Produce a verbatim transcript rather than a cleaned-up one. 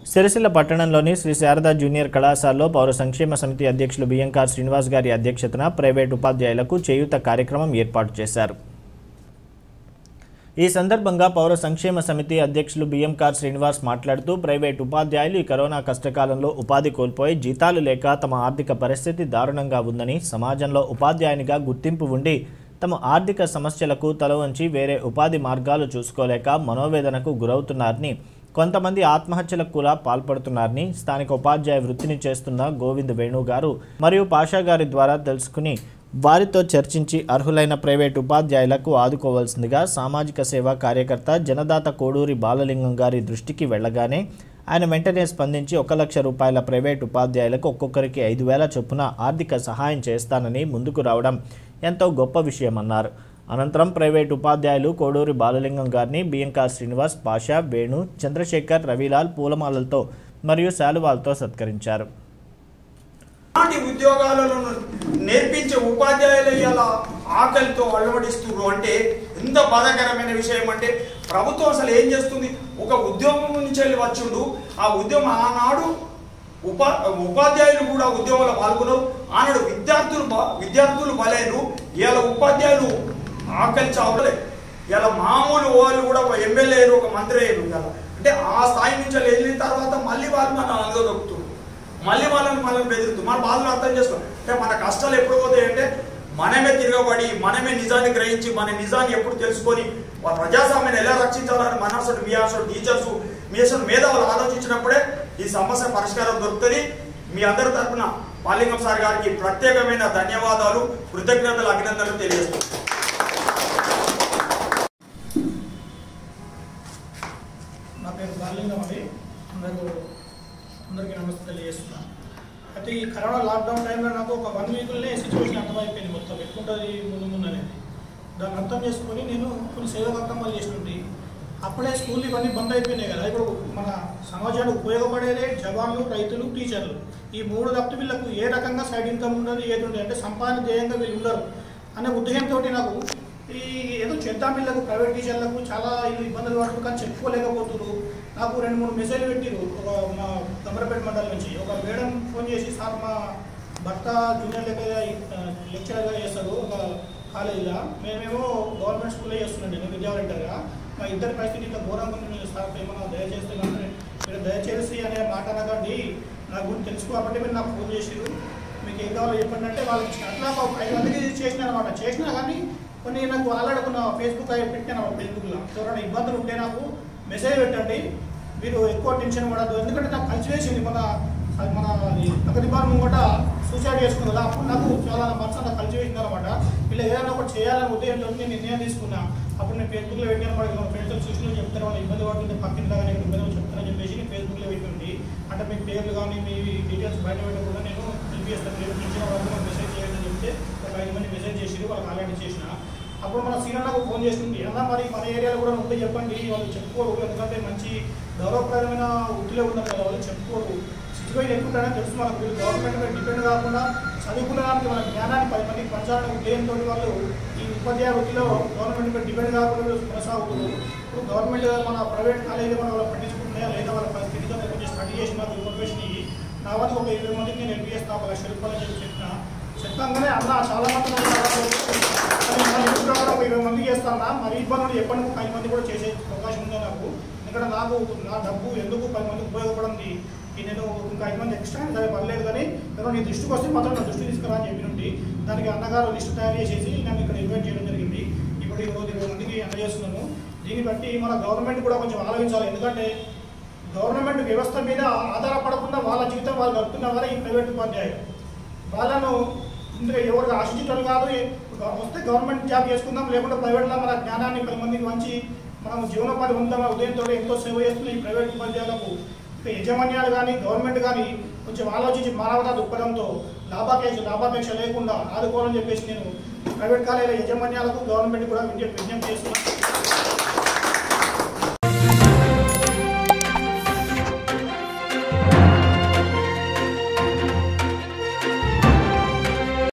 సిరిసిల్ల పట్టణంలోని శ్రీ శారదా జూనియర్ కళాశాలలో పౌర సంక్షేమ సమితి అధ్యక్షులు బిఎంకార్ శ్రీనివాస్ గారి అధ్యక్షతన ప్రైవేట్ ఉపాధ్యాయులకు చేయూత కార్యక్రమం ఏర్పాటు చేశారు. ఈ సందర్భంగా పౌర సంక్షేమ సమితి అధ్యక్షులు బిఎంకార్ శ్రీనివాస్ మాట్లాడుతూ ప్రైవేట్ ఉపాధ్యాయులు ఈ కరోనా కష్టకాలంలో ఉపాధి కోల్పోయి జీతాలు లేక తమ ఆర్థిక పరిస్థితి దారుణంగా ఉందని, సమాజంలో ఉపాధ్యాయునిగా గుర్తింపు ఉండి తమ ఆర్థిక సమస్యలకు తలవంచి వేరే ఉపాధి మార్గాలు చూసుకోలేక మనోవేదనకు గురవుతున్నారని, కొంతమంది ఆత్మహత్యలకు కూడా పాల్పడుతున్నారని స్థానిక ఉపాధ్యాయ వృత్తిని చేస్తున్న గోవింద్ వేణు గారు మరియు పాషా గారి ద్వారా తెలుసుకుని వారితో చర్చించి అర్హులైన ప్రైవేట్ ఉపాధ్యాయులకు ఆదుకోవాల్సిందిగా సామాజిక సేవా కార్యకర్త జనదాత కోడూరి బాలలింగం గారి దృష్టికి వెళ్ళగానే ఆయన వెంటనే స్పందించి ఒక లక్ష రూపాయల ప్రైవేట్ ఉపాధ్యాయులకు ఒక్కొక్కరికి ఐదు వేల చొప్పున ఆర్థిక సహాయం చేస్తానని ముందుకు రావడం ఎంతో గొప్ప విషయమన్నారు. అనంతరం ప్రైవేట్ ఉపాధ్యాయులు కోడూరి బాలలింగం గారిని బిఎంకార్ శ్రీనివాస్, పాషా, వేణు, చంద్రశేఖర్, రవిలాల్ పూలమాలలతో మరియు శాలువాలతో సత్కరించారు. ఉద్యోగాలను నేర్పించే ఉపాధ్యాయులు ఇలా ఆకలితో అలవడిస్తున్నారు అంటే ఎంత బాధాకరమైన విషయం. అంటే ప్రభుత్వం అసలు ఏం చేస్తుంది? ఒక ఉద్యోగం నుంచి వెళ్ళి వచ్చిండు, ఆ ఉద్యోగం ఆనాడు ఉపా ఉపాధ్యాయులు కూడా ఉద్యోగంలో పాల్గొన్నారు. ఆనాడు విద్యార్థులు విద్యార్థులు బలేరు, ఇలా ఉపాధ్యాయులు ఆకలి చావలే. ఇలా మామూలు వాళ్ళు కూడా ఒక ఎమ్మెల్యే అయ్యారు, ఒక మంత్రి అయ్యారు కదా. అంటే ఆ స్థాయి నుంచి వెళ్ళిన తర్వాత మళ్ళీ వాళ్ళు మన అనుగదొక్కుతున్నారు, మళ్ళీ వాళ్ళని మనల్ని బెదిరుతుంది. మన బాధలు అర్థం చేసుకోవాలి. అంటే మన కష్టాలు ఎప్పుడు పోతాయి అంటే మనమే తిరగబడి, మనమే నిజాన్ని గ్రహించి, మన నిజాన్ని ఎప్పుడు తెలుసుకొని ప్రజాస్వామ్యాన్ని ఎలా రక్షించాలని మన అసలు మీ అసలు టీచర్స్ మీ అసలు మేధావులు ఆలోచించినప్పుడే ఈ సమస్య పరిష్కారం దొరుకుతుంది. మీ అందరి తరఫున బాలలింగం సార్ గారికి ప్రత్యేకమైన ధన్యవాదాలు, కృతజ్ఞతలు, అభినందనలు తెలియజేస్తున్నాను. నా పేరు బాలలింగం అండి. అందరూ అందరికీ నమస్తే తెలియజేస్తున్నాను. అయితే ఈ కరోనా లాక్డౌన్ టైంలో నాకు ఒక వన్ వీక్లోనే సిచ్యువేషన్ అర్థమైపోయింది, మొత్తం ఎట్లుంటుంది ముందు ముందు అనేది. దాన్ని అర్థం చేసుకొని నేను కొన్ని సేవా కార్యక్రమాలు చేస్తుంటే అప్పుడే స్కూల్ ఇవన్నీ బంద్ అయిపోయినాయి కదా. ఇప్పుడు మన సమాజానికి ఉపయోగపడేదే జవాన్లు, రైతులు, టీచర్లు. ఈ మూడు తప్పితే వీళ్ళకు ఏ రకంగా సైడ్ ఇన్కమ్ ఉండదు, ఏది ఉండదు. అంటే సంపాదన ధ్యేయంగా వీళ్ళు ఉండరు అనే ఉద్దేశంతో నాకు ఈ ఏదో చేద్దాం వీళ్ళకు ప్రైవేట్ టీచర్లకు చాలా ఇబ్బందులు పడుతుంది కానీ చెప్పుకోలేకపోతున్నారు. నాకు రెండు మూడు మెసేజ్లు పెట్టిరు ఒక మా గంబరపేట మండలం నుంచి. ఒక మేడం ఫోన్ చేసి, సార్ మా భర్త జూనియర్ లెక్చరర్గా చేస్తారు ఒక కాలేజీలో, మేమేమో గవర్నమెంట్ స్కూల్లో చేస్తున్నాండి, నేను విద్యావంటర్గా. మా ఇద్దరి పరిస్థితి ఇంత ఘోరంగా ఉంది, సార్ ఏమన్నా దయచేస్తే కానీ మీరు దయచేసి అనే మాట అనకండి, నా గురించి తెలుసుకో కాబట్టి మీరు నాకు ఫోన్ చేసిరు, మీకు ఏం కావాలో చెప్పండి అంటే వాళ్ళకి అట్లా ఐదు మందికి చేసిన అనమాట. చేసినా కానీ కొన్ని నాకు ఆల్రెడీ కొన్ని ఫేస్బుక్ అవి పెట్టాను, ఫేస్బుక్లో ఎవరైనా ఇబ్బందులు ఉంటే నాకు మెసేజ్ పెట్టండి, మీరు ఎక్కువ టెన్షన్ పడద్దు. ఎందుకంటే నాకు కలిసి వేసింది మన మన ప్రగతి భవనం కూడా సూసైడ్ చేసుకుంది కదా, అప్పుడు నాకు చాలా మనసు నాకు కలిసి వేసింది అనమాట. వీళ్ళు ఏదైనా ఒకటి చేయాలని ఉదయంతో నేను నిర్ణయం తీసుకున్నా. అప్పుడు నేను ఫేస్బుక్లో పెట్టాను, మన ఫ్రెండ్స్ సూచనలు చెప్తారు, వాళ్ళు ఇబ్బంది పడుతుంది పక్కన కానీ ఇబ్బంది చెప్తారని చెప్పేసి నేను ఫేస్బుక్లో పెట్టుంది. అంటే మీ పేర్లు కానీ మీ డీటెయిల్స్ బయట పెట్టకుండా నేను హెల్ప్ చేస్తాను, నేను పెంచిన వాళ్ళకి మెసేజ్ చేయండి అని చెప్తే ఒక ఐదు మంది మెసేజ్ చేసి వాళ్ళకి ఆల్రెడీ చేసిన. అప్పుడు మన సీనియర్ నాకు ఫోన్ చేస్తుంది, అలా మరి మన ఏరియాలో కూడా ఉంటే చెప్పండి, వాళ్ళు చెప్పుకోరు, ఎందుకంటే మంచి గౌరవప్రదమైన వృత్తిలో ఉన్నారు కదా, వాళ్ళు చెప్పుకోరు. సిచ్యువేషన్ ఎక్కుంటారని తెలుసు మనకు. వీళ్ళు గవర్నమెంట్ మీద డిపెండ్ కాకుండా చదువుకునేదానికి మన జ్ఞానాన్ని పది మందికి పంచాలనే ఉద్దేశంతో వాళ్ళు ఈ ఉపాధ్యాయ వృత్తిలో గవర్నమెంట్ మీద డిపెండ్ కాకుండా కొనసాగుతున్నారు. ఇప్పుడు గవర్నమెంట్ మన ప్రైవేట్ కాలేజీ మన వాళ్ళు పట్టించుకుంటున్నాయా లేదా వాళ్ళ పరిస్థితితో కొంచెం స్టడీ చేసి నాకు ఇన్ఫర్మేషన్ ఇవి నా వల్ల ఒక ఇరవై మందికి నేను ఎంపీ చేస్తాను, ఒక లక్ష రూపాయలు చెప్పి చెప్పిన చెప్తాగానే అలా చాలా మంది ఒక ఇరవై మందికి చేస్తానా, మరి ఇబ్బంది ఎప్పటికీ పది మంది కూడా చేసే అవకాశం ఉంది నాకు. ఎందుకంటే నాకు నా డబ్బు ఎందుకు పది మందికి ఉపయోగపడింది, నేను ఇంకా ఐదు మంది ఎక్స్ట్రా సరే పర్లేదు కానీ ఎవరో నీ దృష్టికి వస్తే మాత్రం నా దృష్టి తీసుకురా అని చెప్పినండి. దానికి అన్నగారు లిస్టు తయారు చేసేసి నన్ను ఇక్కడ ఇన్వైట్ చేయడం జరిగింది. ఇప్పుడు ఈరోజు ఇరవై మందికి అందజేస్తున్నాను. దీన్ని బట్టి మన గవర్నమెంట్ కూడా కొంచెం ఆలోచించాలి. ఎందుకంటే గవర్నమెంట్ వ్యవస్థ మీద ఆధారపడకుండా వాళ్ళ జీవితం వాళ్ళు గడుపుతున్న వాళ్ళే ఈ ప్రైవేట్ ఉపాధ్యాయులు. వాళ్ళను ఇందులో ఎవరికి ఆశించడం కాదు, వస్తే గవర్నమెంట్ జాబ్ చేసుకుందాం, లేకుంటే ప్రైవేట్లో మన జ్ఞానాన్ని పది మందికి మంచి మనం జీవనోపాధి ఉందాం ఉదయంతో ఎంతో సేవ చేస్తున్న ఈ ప్రైవేట్ ఉపాధ్యాయులకు యజమాన్యాలు కానీ గవర్నమెంట్ కానీ కొంచెం ఆలోచించి మానవతా దృక్పథంతో లాభాపేక్ష లాభాపేక్ష లేకుండా ఆదుకోవాలని చెప్పేసి నేను ప్రైవేట్ కాలేజీల యజమాన్యాలకు గవర్నమెంట్ కూడా విజ్ఞప్తి చేస్తున్నాను.